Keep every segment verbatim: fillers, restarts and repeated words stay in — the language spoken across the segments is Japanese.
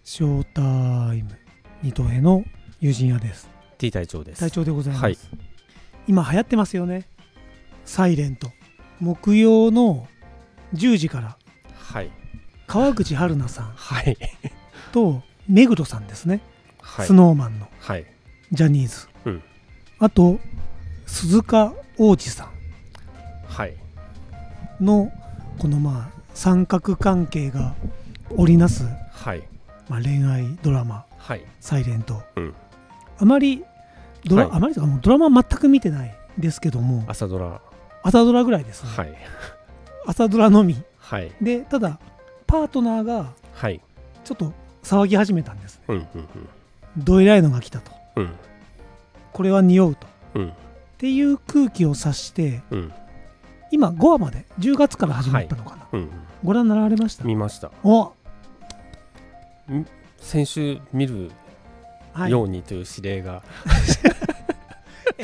ショータイム二戸の友人屋です。 T 隊長です。 隊長でございます、 はい、 今流行ってますよね、サイレント。木曜のじゅうじから、 はい、 川口春奈さん、 はい、 と目黒さんですね、 はい、 スノーマンの、 はい、 ジャニーズ、 うん、 あと鈴鹿央士さん、 はい、 のこのまあ三角関係が織りなす、 はい、 まあ、恋愛ドラマ、 はい、 サイレント、 うん、 あまりドラ、 はい、 あまりとかもうドラマ全く見てないですけども、 朝ドラ、 朝ドラぐらいですね、 はい、 朝ドラのみ、 はい、 でただパートナーがはい、 ちょっと騒ぎ始めたんですね、 うんうんどえらいのが来たと、 うん、 これは匂うと、 うん、 っていう空気を察して、 うん、 今ごわまでじゅうがつから始まったのかな、 はい、うん、 ご覧になられました？ 見ました。 お先週見るようにという指令が、はい、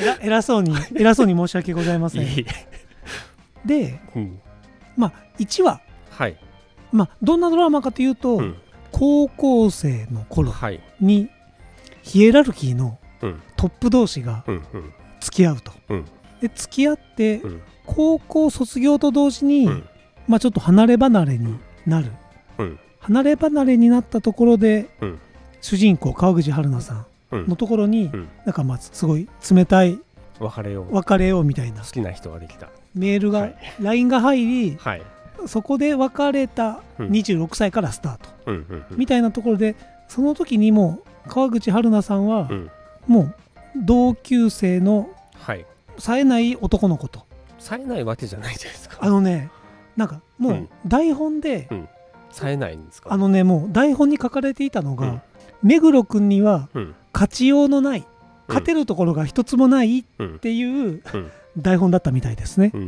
えら偉そうに偉そうに申し訳ございません。いいで、うん、まあいちわ、 はい、 まあどんなドラマかというと、うん、高校生の頃にヒエラルキーのトップ同士が付き合うと、うん、で付き合って、うん、高校卒業と同時に、うん、まあちょっと離れ離れになる、うん、離れ離れになったところで、うん、主人公川口春奈さんのところに、うん、なんかまあすごい冷たい別れよう別れようみたいな好きな人ができたメールが、はい、ライン が入り、はい、そこで別れたにじゅうろくさいからスタート、うん、みたいなところで、その時にも川口春奈さんは、うん、もう同級生の冴えない男の子と、 冴えないわけじゃないじゃないですか。 あのね、なんかもう台本で、うんうん、 冴えないんですか。 あのね、もう台本に書かれていたのが、うん、目黒君には勝ちようのない、うん、勝てるところが一つもないっていう台本だったみたいですね、うん、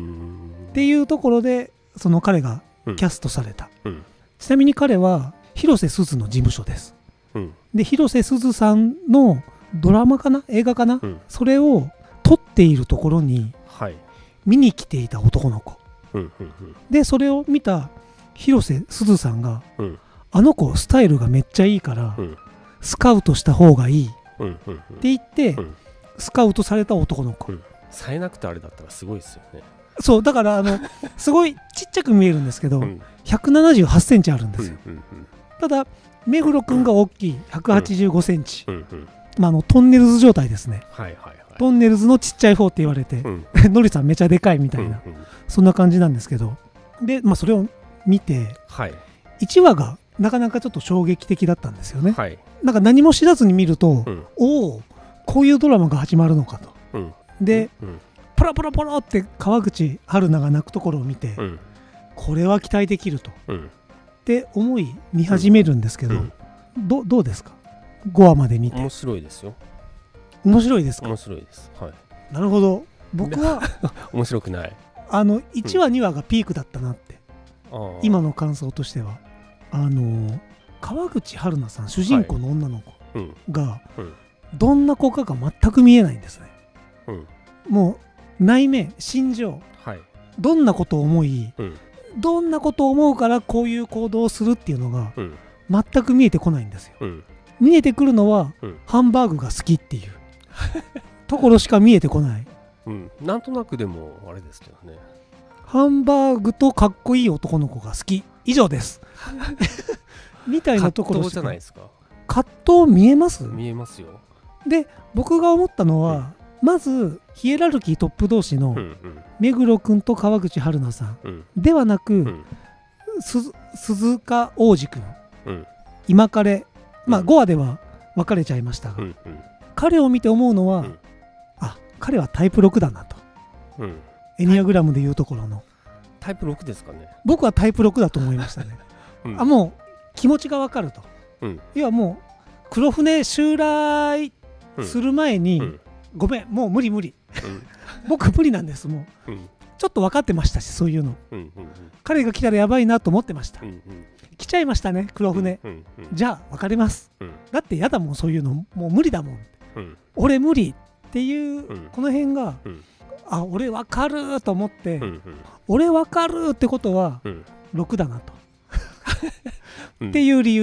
っていうところでその彼がキャストされた、うん、ちなみに彼は広瀬すずの事務所です、うん、で広瀬すずさんのドラマかな映画かな、うん、それを撮っているところに見に来ていた男の子、うんうんうん、でそれを見た広瀬すずさんが、うん、あの子スタイルがめっちゃいいから、うん、スカウトした方がいい、うんうんうん、って言って、うん、スカウトされた男の子、うん、 冴えなくてあれだったらすごいですよね。 そうだからあのすごいちっちゃく見えるんですけど、うん、ひゃくななじゅうはちセンチあるんですよ、うんうんうん、ただ目黒くんが大きいひゃくはちじゅうごセンチ、うんうんうん、まあ、あのトンネルズ状態ですね、はいはいはい、トンネルズのちっちゃい方って言われて、うん、ノリさんめちゃでかいみたいな、うんうん、そんな感じなんですけど、で、まあ、それを見て、はい、いちわがなかなかちょっと衝撃的だったんですよね、はい、なんか何も知らずに見ると、うん、おおこういうドラマが始まるのかと、うん、で、うん、ポロポロポロって川口春奈が泣くところを見て、うん、これは期待できると、うん、って思い見始めるんですけど、うんうん、ど, どうですかごわまで見て。 面白いですよ。 面白いですか。 面白いです、はい、 なるほど。僕は面白くない、 あのいちわにわがピークだったなって、うん、今の感想としてはあの川口春奈さん主人公の女の子が、はいうん、どんな子かが全く見えないんですね、うん、もう内面心情、はい、どんなことを思い、うん、どんなことを思うからこういう行動をするっていうのが、うん、全く見えてこないんですよ、うん、見えてくるのは、うん、ハンバーグが好きっていうところしか見えてこない、 うん、なんとなくでもあれですけどね、 ハンバーグとかっこいい男の子が好き以上ですみたいなところしか。葛藤じゃないですか。葛藤見えます？ 見えますよ。 で僕が思ったのは、うん、まずヒエラルキートップ同士の目黒くんと川口春奈さん、うん、ではなく、うん、す鈴鹿央士くん、うん、今彼、まあ、ごわでは別れちゃいましたが、うんうん、彼を見て思うのは、うん、あ彼はタイプろくだなと、うん、エニアグラムでいうところのタイプろくですかね。 僕はタイプろくだと思いましたね、うん、あもう気持ちが分かると、うん、要はもう黒船襲来する前に、うん、ごめんもう無理無理、うん、僕無理なんですもう、うん、ちょっと分かってましたしそういうの、うんうんうん、彼が来たらやばいなと思ってました、うんうん、来ちゃいましたね黒船、うんうんうん、じゃあ分かります、うん、だってやだもんそういうのもう無理だもん、うん、俺無理っていう、うん、この辺が、うん、あ俺分かると思って、うんうん、俺分かるってことは、うん、ろくだなとっていう理由です、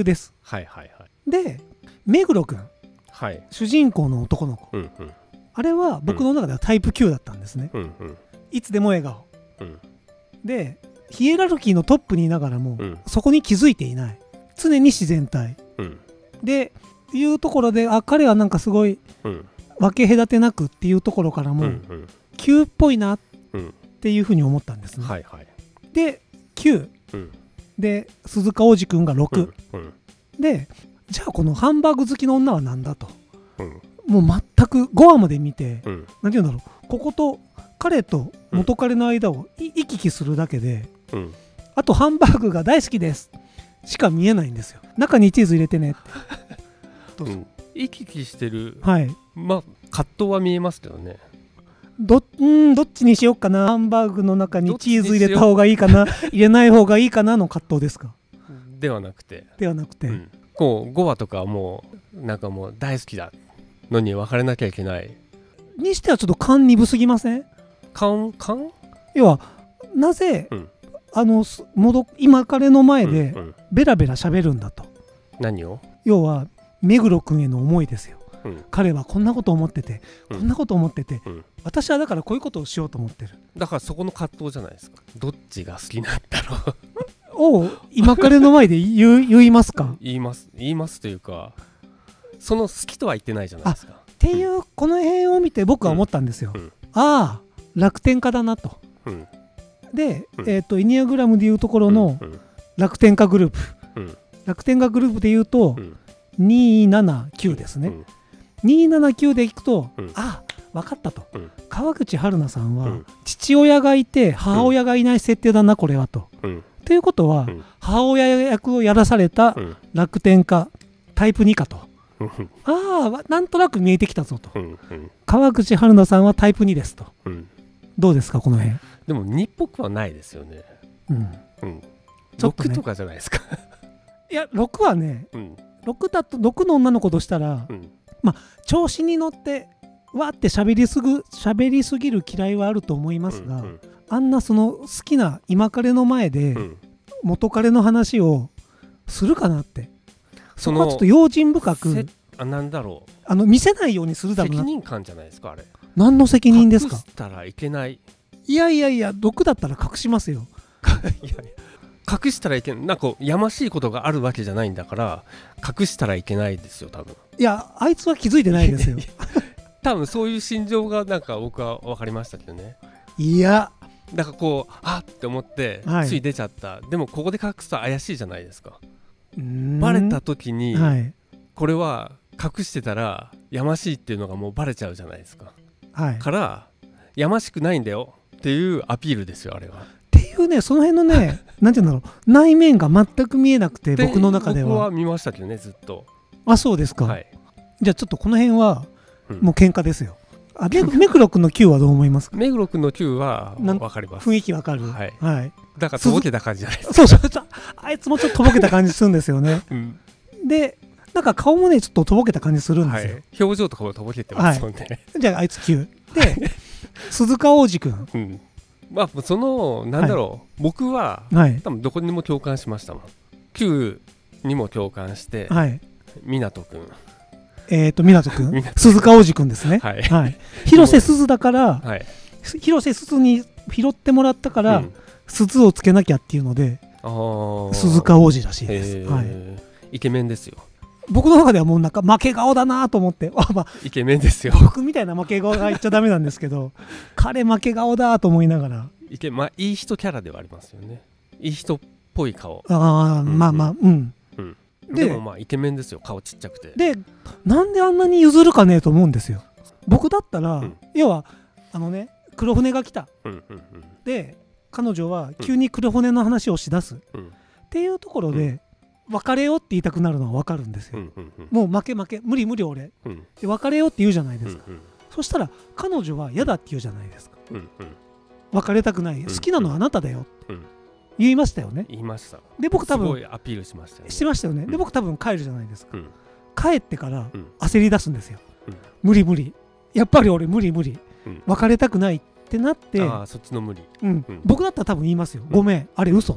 はいはいはい。 で目黒くん、 はい、 主人公の男の子、うんうん、あれは僕の中ではタイプきゅうだったんですね、うんうん、いつでも笑顔、うん、でヒエラルキーのトップにいながらも、うん、そこに気づいていない、常に自然体、うん、でいうところで、あ彼はなんかすごい、うん、分け隔てなくっていうところからも、うんうん、きゅうっぽいなっていうふうに思ったんですね、うんはいはい、できゅう、うん、で鈴鹿央士くんがろく、うんうん、でじゃあこのハンバーグ好きの女は何だと、うん、もう全くごわまで見て、うん、何て言うんだろう、ここと彼と元彼の間を行き来するだけで、うん、あとハンバーグが大好きですしか見えないんですよ。中にチーズ入れてねってどうぞ、うん、 行き来してる、はい、まあ葛藤は見えますけどね。 ど, んどっちにしようかな、ハンバーグの中にチーズ入れた方がいいかな入れない方がいいかなの葛藤ですか。 ではなくてではなくて、うん、 こうごわとかはもうなんかもう大好きだのに別れなきゃいけないにしてはちょっと勘鈍すぎません？ 勘勘要はなぜ、うん、あの戻今彼の前でベラベラ喋るんだと、うんうん、 何を？ 要は目黒くんへの思いですよ、うん、彼はこんなこと思ってて、うん、こんなこと思ってて、うん、私はだからこういうことをしようと思ってる。 だからそこの葛藤じゃないですか。どっちが好きなんだろうを今彼の前で言う言いますか？ 言います言いますというか、その好きとは言ってないじゃないですか。 っていう、この辺を見て僕は思ったんですよ、うんうん、ああ楽天家だなと、うん、で、うん、えーとエニアグラムでいうところの楽天家グループ、うん、楽天家グループでいうと、うん、にーななきゅうですね、うん、にーななきゅうでいくと、うん、あ分かったと、うん、川口春奈さんは、うん、父親がいて母親がいない設定だなこれはと、うん、ということは、うん、母親役をやらされた楽天家、うん、タイプにかと、うん、ああなんとなく見えてきたぞと、うんうん、川口春奈さんはタイプにですと、うん、どうですかこの辺。 でもにっぽくはないですよね、うんうん、ちょっとね、ろくとかじゃないですかいやろくはね、うん、ろくだとろくの女の子としたら、うん、まあ調子に乗ってわーって喋りすぐ喋りすぎる嫌いはあると思いますが、うんうん、あんなその好きな今彼の前で元彼の話をするかなって、そこはちょっと用心深く、 あなんだろう、 あの見せないようにするだろうな。 責任感じゃないですかあれ。 何の責任ですか？ 隠したらいけない。 いやいやいやろくだったら隠しますよいやいや隠したらいけない、なんかやましいことがあるわけじゃないんだから隠したらいけないですよ多分。 いやあいつは気づいてないですよ多分そういう心情がなんか僕は分かりましたけどね。 いやなんかこうあって思って、はい、つい出ちゃった。でもここで隠すと怪しいじゃないですか。バレた時に、はい、これは隠してたらやましいっていうのがもうバレちゃうじゃないですか、はい、からやましくないんだよっていうアピールですよあれは。 っていうね、その辺のねなんていうんだろう、内面が全く見えなくて僕の中では。 僕は見ましたけどねずっと。 あそうですか、はい、じゃあちょっとこの辺はもう喧嘩ですよ、うん、あ目黒くんのきゅうはどう思いますか？ 目黒くんのきゅうは分かります。 雰囲気分かる、はいはい、 だからとぼけた感じじゃないですか。 そうそうそうあいつもちょっととぼけた感じするんですよね、うん、でなんか顔もねちょっととぼけた感じするんですよ、はい、 表情とかもとぼけてますもんね、はい、 じゃああいつきゅうで鈴鹿央士くん、うん、 まあそのなんだろう、はい、僕は、はい、多分どこにも共感しましたもん。きゅうにも共感して、はい、湊くんえっ、ー、と湊くん鈴鹿央士くんですね、はいはい、広瀬すずだから、はい、広瀬すずに拾ってもらったから、うん、すずをつけなきゃっていうので鈴鹿央士らしいです、はい、 イケメンですよ。 僕の中ではもうなんか負け顔だなと思ってあ、まあ、 イケメンですよ。 僕みたいな負け顔が言っちゃダメなんですけど彼負け顔だと思いながらいけ、まあ、いい人キャラではありますよね。いい人っぽい顔。 ああ、うんうん、まあまあうん、 うん、で, でもまあイケメンですよ。顔ちっちゃくて。 でなんであんなに譲るかねえと思うんですよ。僕だったら、うん、要はあのね黒船が来た、うんうんうん、で彼女は急に黒船の話をしだす、うん、っていうところで、うん、別れようって言いたくなるのは分かるんですよ、うんうんうん、もう負け負け無理無理俺、うん、で別れようって言うじゃないですか、うんうん、そしたら彼女は嫌だって言うじゃないですか、うんうん、別れたくない、うんうん、好きなのはあなただよって、うん、言いましたよね。 言いました。 で僕多分すごいアピールしましたよね。 してましたよね、うん、で僕多分帰るじゃないですか、うん、帰ってからうん焦り出すんですよ、うん、無理無理やっぱり俺無理無理、うん、別れたくないってなって、 あそっちの無理、 うんうん、僕だったら多分言いますよ、うん、ごめんあれ嘘って、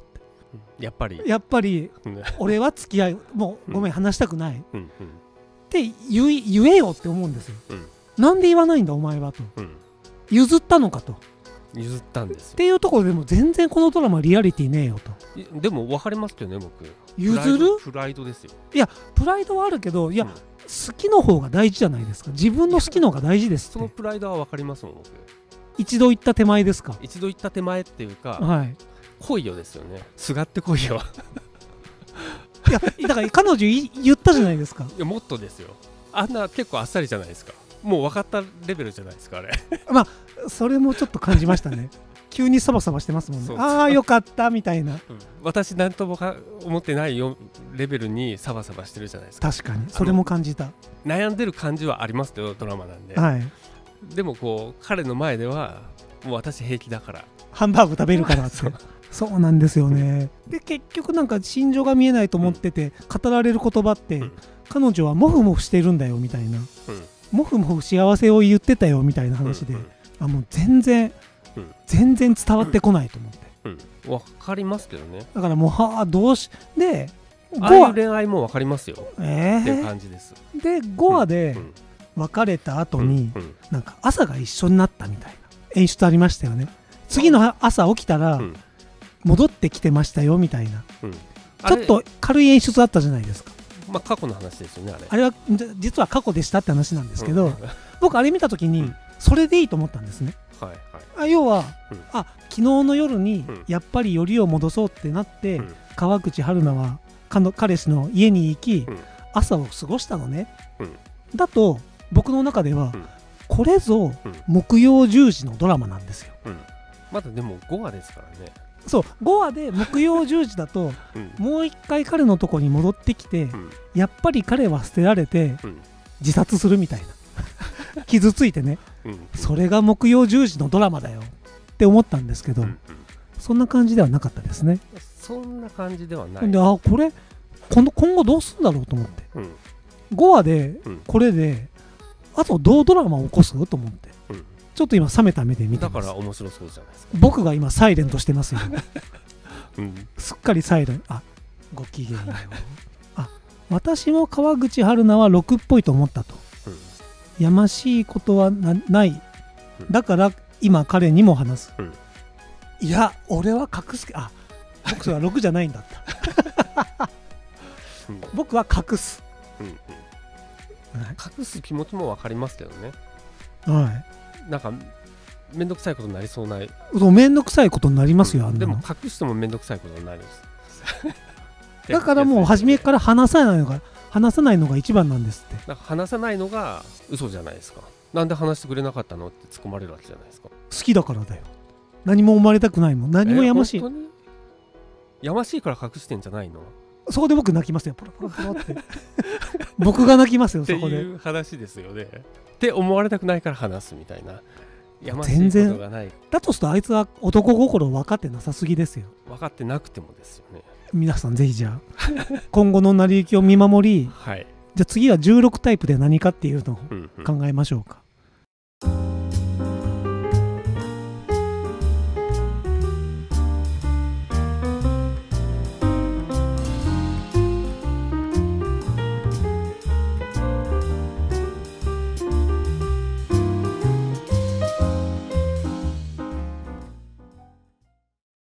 やっぱりやっぱり俺は付き合いもうごめん話したくない、うんうん、って言い言えよって思うんですよ、うん、なんで言わないんだお前はと、うん、譲ったのかと譲ったんですよっていうところでも全然このドラマリアリティねえよと。 でも分かりますけどね僕譲るプライドですよ。 いやプライドはあるけどいや、うん、好きの方が大事じゃないですか。自分の好きの方が大事ですって。 そのプライドは分かりますもん僕。 一度言った手前ですか。 一度言った手前っていうか、 はい、 来いよですよね。すがって来いよいやだから彼女言ったじゃないですか。 いやもっとですよ。あんな結構あっさりじゃないですか。もう分かったレベルじゃないですかあれまあそれもちょっと感じましたね急にサバサバしてますもんね。そうそうああよかったみたいな、うん、 私何ともか思ってないよレベルにサバサバしてるじゃないですか。 確かにそれも感じた。 悩んでる感じはありますけどドラマなんで、 はい、 でもこう彼の前ではもう私平気だからハンバーグ食べるからってそうなんですよね。で結局なんか心情が見えないと思ってて、うん、語られる言葉って、うん、彼女はモフモフしてるんだよみたいな、うん、モフモフ幸せを言ってたよみたいな話で、うんうん、あもう全然、うん、全然伝わってこないと思って、 うんうん、分かりますけどね。 だからもうはあどうしでああいう恋愛も分かりますよ、 えー、 っていう感じです。 でごわで別れた後に、うんうん、なんか朝が一緒になったみたいな演出ありましたよね。次の朝起きたら、うん戻ってきてましたよみたいな、うん、ちょっと軽い演出あったじゃないですか。 まあ過去の話ですよねあれ。 あれは実は過去でしたって話なんですけど、うん、僕あれ見た時にそれでいいと思ったんですね、うんはいはい、あ要は、うん、あ昨日の夜にやっぱりよりを戻そうってなって、うん、川口春奈は彼氏の家に行き、うん、朝を過ごしたのね、うん、だと僕の中では、うん、これぞ木曜じゅうじのドラマなんですよ、うん、 まだでもごわですからね。 そうごわで木曜じゅうじだと、うん、もう一回彼のとこに戻ってきて、うん、やっぱり彼は捨てられて、うん、自殺するみたいな傷ついてね、うんうん、それが木曜じゅうじのドラマだよって思ったんですけど、うんうん、そんな感じではなかったですね。 そんな感じではない。 であこれ今度今後どうするんだろうと思って、うん、ごわでこれで、うん、あとどうドラマを起こすと思って、うんちょっと今冷めた目で見てます。 だから面白そうじゃないですか。 僕が今サイレントしてますよ、うん、すっかりサイレンあごきげんようあ私も川口春奈はろくっぽいと思ったと、うん、やましいことは な, ない、うん、だから今彼にも話す、うん、いや俺は隠すあ僕はろくじゃないんだった、うん、僕は隠す、うんうん、 隠す気持ちも分かりますけどね。 はいなんかめんどくさいことになりそうな。 そうめんどくさいことになりますよ、うん、あんなの。 でも隠してもめんどくさいことになるんですだからもう初めから話さないのが話さないのが一番なんですって。 なんか話さないのが嘘じゃないですか。なんで話してくれなかったのって突っ込まれるわけじゃないですか。 好きだからだよ。何も思われたくないもん。何もやましい、えー、本当にやましいから隠してんじゃないの。 そこで僕泣きますよポロポロポロって僕が泣きますよそこで。 っていう話ですよね。って思われたくないから話すみたいな。やましいことがない。 だとするとあいつは男心分かってなさすぎですよ。 分かってなくてもですよね。 皆さんぜひじゃあ今後の成り行きを見守り、はい、じゃあ次はじゅうろくタイプで何かっていうのを考えましょうか。うんうん